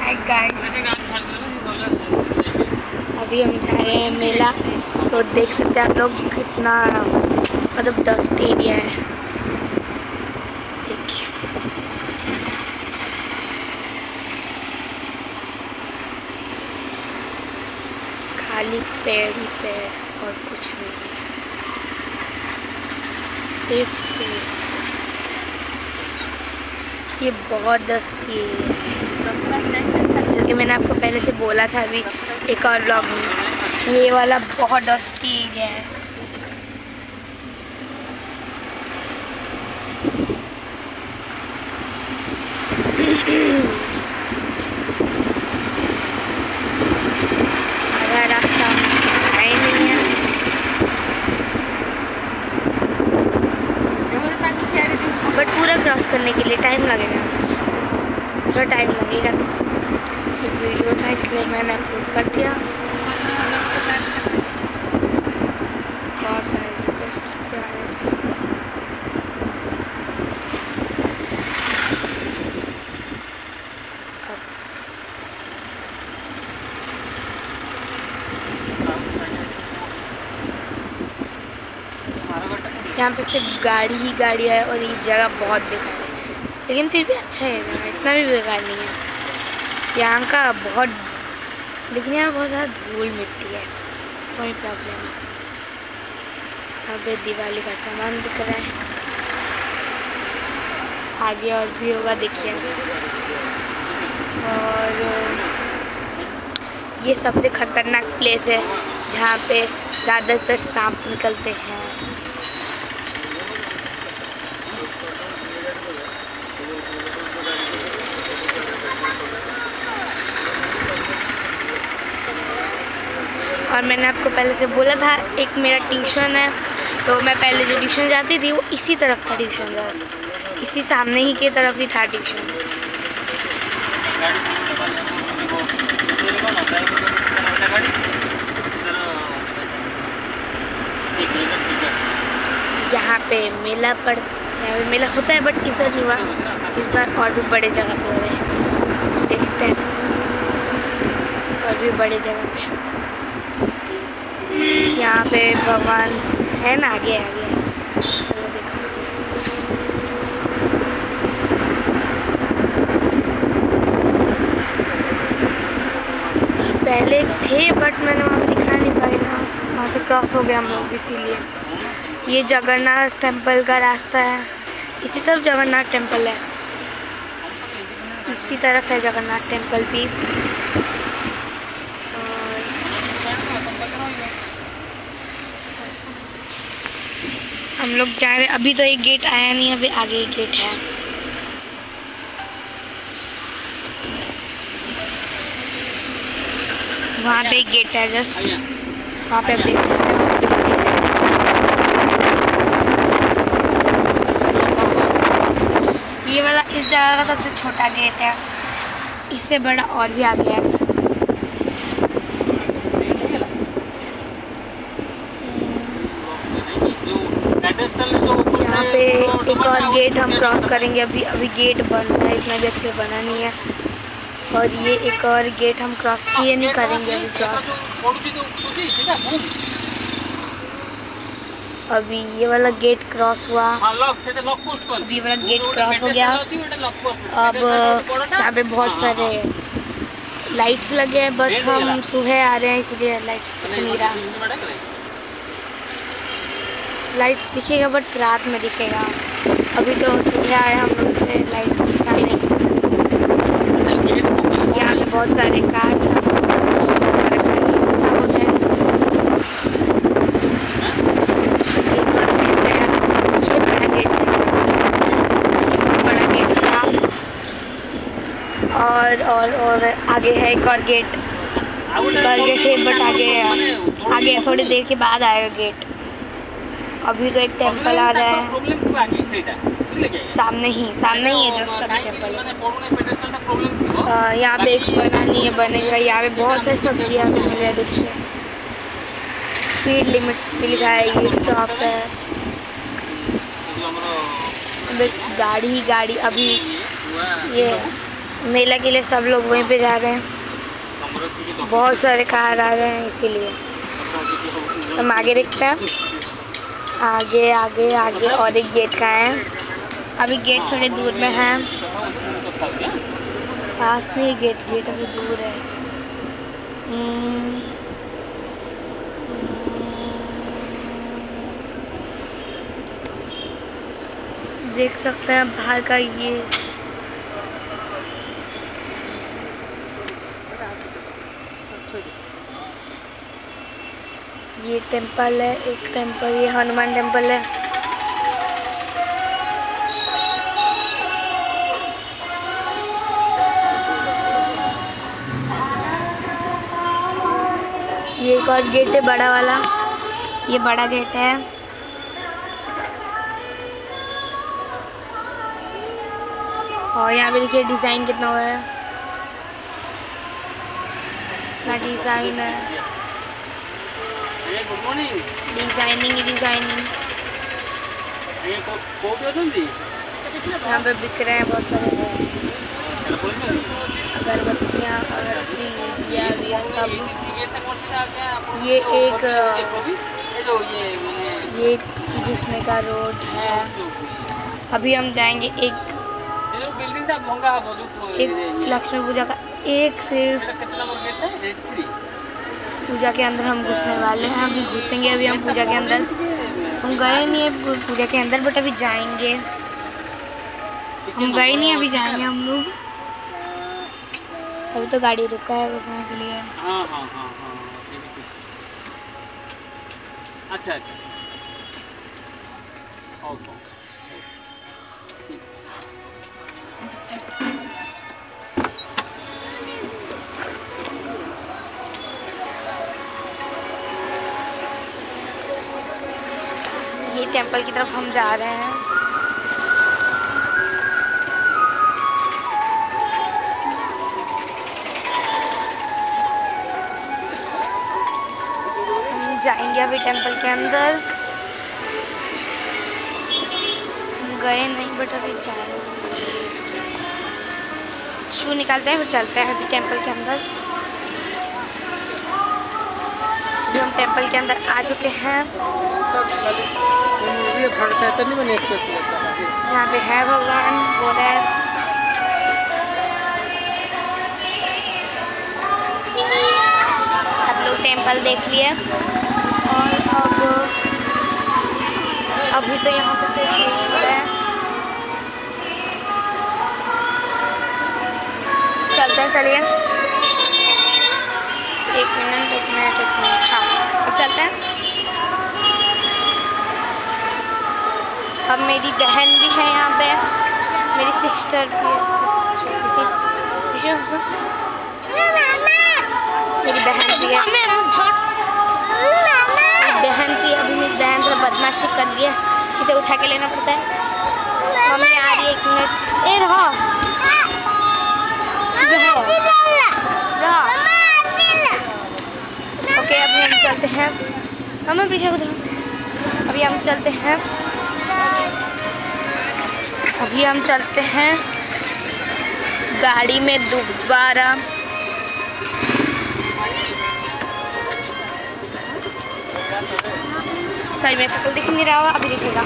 Hi guys, अभी हम जा रहे हैं मेला। तो देख सकते हैं आप लोग कितना मतलब डस्ट एरिया है। देखिए खाली पेड़ ही पेड़ और कुछ नहीं, सिर्फ पेड़। ये बहुत डस्टी एरिया है, जो कि मैंने आपको पहले से बोला था अभी एक और व्लॉग में। ये वाला बहुत डस्टी एरिया है। आधा रास्ता है नहीं है, बट पूरा क्रॉस करने के लिए टाइम लगेगा, थोड़ा टाइम लगेगा। ये वीडियो था इसलिए मैंने अपलोड कर दिया। बहुत सारे रिक्वेस्ट आए थे। यहाँ पे सिर्फ गाड़ी ही गाड़ी है और ये जगह बहुत बेकार है, लेकिन फिर भी अच्छा है जगह, इतना भी बेकार नहीं है यहाँ का बहुत। लेकिन यहाँ बहुत ज़्यादा धूल मिट्टी है, कोई प्रॉब्लम है। यहाँ पे दिवाली का सामान दिख रहा है, आगे और भी होगा देखिए। और ये सबसे खतरनाक प्लेस है जहाँ पे ज़्यादातर सांप निकलते हैं। और मैंने आपको पहले से बोला था एक मेरा ट्यूशन है, तो मैं पहले जो ट्यूशन जाती थी वो इसी तरफ था ट्यूशन, बस इसी सामने ही की तरफ ही था ट्यूशन। यहाँ पे मेला होता है, बट इस बार नहीं हुआ, इस बार और भी बड़े जगह पे हो रहे हैं। देखते हैं और भी बड़े जगह पे। यहाँ पे भगवान है ना, आगे चलो देखो। पहले थे बट मैंने वहाँ पे दिखा नहीं पाई ना, वहाँ से क्रॉस हो गया हम लोग, इसीलिए। ये जगन्नाथ टेम्पल का रास्ता है, इसी तरफ जगन्नाथ टेम्पल है, इसी तरफ है जगन्नाथ टेम्पल भी। हम लोग जा रहे, अभी तो एक गेट आया नहीं, अभी आगे एक गेट है। वहाँ पे एक गेट है, जस्ट वहाँ पे अभी ये वाला इस जगह का सबसे छोटा गेट है, इससे बड़ा और भी आगे है। यहाँ पे एक और गेट हम क्रॉस करेंगे, अभी गेट बन रहा है, इतना भी अच्छे बना नहीं है। और ये एक और गेट हम क्रॉस किए नहीं करेंगे अभी क्रॉस। अभी ये वाला गेट क्रॉस हुआ, अभी ये वाला गेट क्रॉस हो गया। अब यहाँ पे बहुत सारे लाइट्स लगे हैं, बस हम सुबह आ रहे हैं इसलिए लाइट्स दिख नहीं रहा। लाइट्स दिखेगा बट रात में दिखेगा, अभी तो सुबह आए हम लोग से लाइट्स दिखा नहीं। यहाँ पे बहुत सारे कार साफ होते हैं। और आगे है एक और गेट है, बट आगे थोड़ी देर के बाद आएगा गेट। अभी तो एक टेंपल आ रहा है सामने ही है, जस्ट अभी टेंपल। यहाँ पे एक बना नहीं है, बनेगा। यहाँ पे बहुत सारी सब्जियाँ भी मिल रही है, देखिए। स्पीड लिमिट्स भी लिखा है, ये शॉप है। गाड़ी अभी ये मेला के लिए सब लोग वहीं पे जा रहे हैं, बहुत सारे कार आ रहे हैं इसीलिए हम आगे देखते हैं। आगे आगे आगे और एक गेट का है, अभी गेट थोड़े दूर में है, पास में ही गेट अभी दूर है। देख सकते हैं बाहर का ये टेंपल है, एक टेंपल, ये हनुमान टेंपल है। ये एक और गेट है बड़ा वाला, ये बड़ा गेट है। और यहाँ पे देखिए डिज़ाइन कितना हुआ है, ना डिज़ाइन है, डिजाइनिंग यहाँ पे बिक रहे हैं बहुत सारे अगरबत्तियाँ दिया सब। ये घुसने का रोड है। अभी हम जाएंगे एक लक्ष्मी पूजा का एक सिर्फ पूजा के अंदर हम घुसने वाले हैं, अभी घुसेंगे। अभी हम पूजा के अंदर, हम गए नहीं है पूजा के अंदर, बट अभी जाएंगे। हम गए नहीं, अभी जाएंगे हम लोग। अभी तो गाड़ी रुका है घुसने के लिए। हाँ। अच्छा ये टेंपल की तरफ हम जा रहे हैं। हम जाएंगे अभी टेंपल के अंदर, हम गए नहीं बट अभी जाएंगे। शू निकालते हैं फिर चलते हैं अभी टेंपल के अंदर। अभी हम टेंपल के अंदर आ चुके हैं। यहाँ पे है भगवान, वो है। आप लोग टेंपल देख लिए और अब अभी तो यहाँ पे सिर्फ हो रहा है। चलते हैं, चलिए। एक मिनट हाँ, अब चलते हैं। अब मेरी बहन भी है यहाँ पे, मेरी सिस्टर भी है, मेरी बहन भी है। अभी मेरी बहन थोड़ा बदमाशी कर रही है, इसे उठा के लेना पड़ता है। मम्मी आ रही है, 1 मिनट। ए रहो। ओके, अभी हम चलते हैं। हमें पीछे को अभी हम चलते हैं। अभी हम चलते हैं गाड़ी में दोबारा। सॉरी, मेरा शक्ल दिख नहीं रहा होगा, अभी दिखेगा।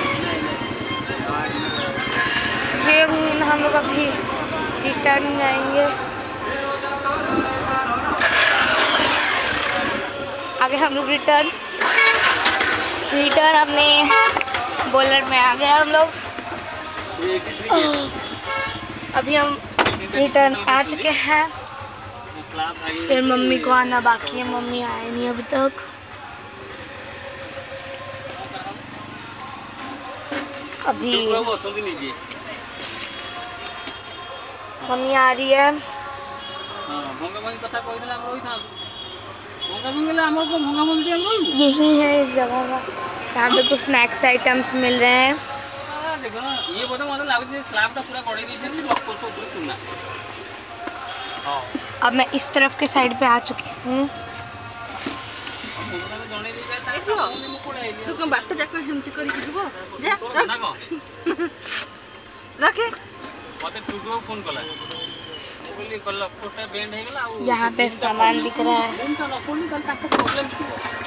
ये हम लोग अभी रिटर्न जाएंगे। आगे हम लोग रिटर्न अपने बोलर में आ गए हम लोग। अभी हम रिटर्न आ चुके हैं। फिर मम्मी को आना बाकी है, मम्मी आए नहीं अभी तक। अभी मम्मी आ रही है। यही है इस जगह का, यहाँ पे कुछ स्नैक्स आइटम्स मिल रहे हैं। ये बोलते मतलब लागत स्लैब टा पूरा गड़ी दीजिए, लॉक कर तो पूरा सुनना। हां, अब मैं इस तरफ के साइड पे आ चुकी हूँ। तू कौन बाट जाक हेमती करी कि जीवो जा रखे मते टुटो फोन कला। खोली कल फोटो बेंड हे गेला यहाँ पे सामान दिख रहा है। बेंड तो न खोली कल ताको प्रॉब्लम थी